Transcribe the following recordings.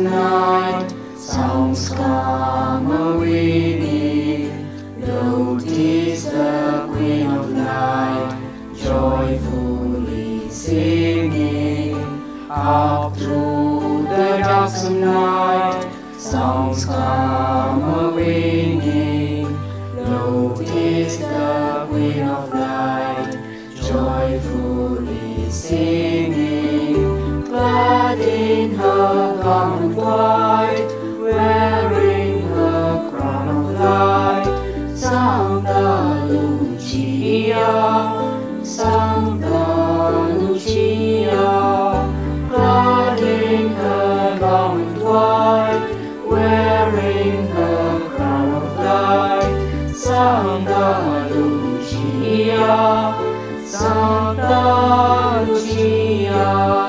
night, songs come a-ringing. Lo, 'tis the Queen of Night, joyfully singing. Up through the darksome night, songs come a-ringing. Lo, 'tis the Queen of Night, joyfully singing. Clad in her garment white, wearing her crown of light, Santa Lucia, Santa Lucia. Clad in her garment white, wearing her crown of light, Santa Lucia, Santa Lucia.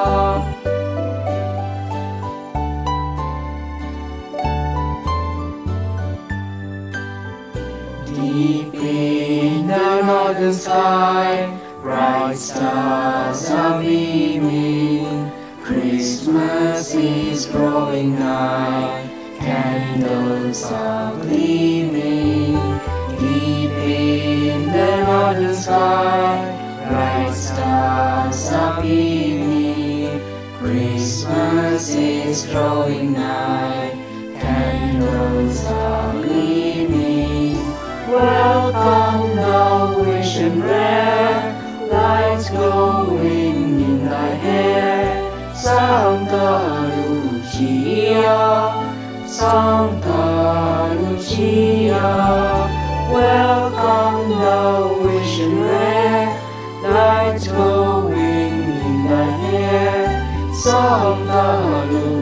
Deep in the northern sky, bright stars are beaming. Christmas is drawing nigh, candles are gleaming. Deep in the northern sky, bright stars are beaming. Christmas is drawing nigh, candles are gleaming. Welcome thou rich and rare, lights glowing in thy hair, Santa Lucia, Santa Lucia. Welcome thou rich and rare, lights glowing in thy hair, Santa Lucia.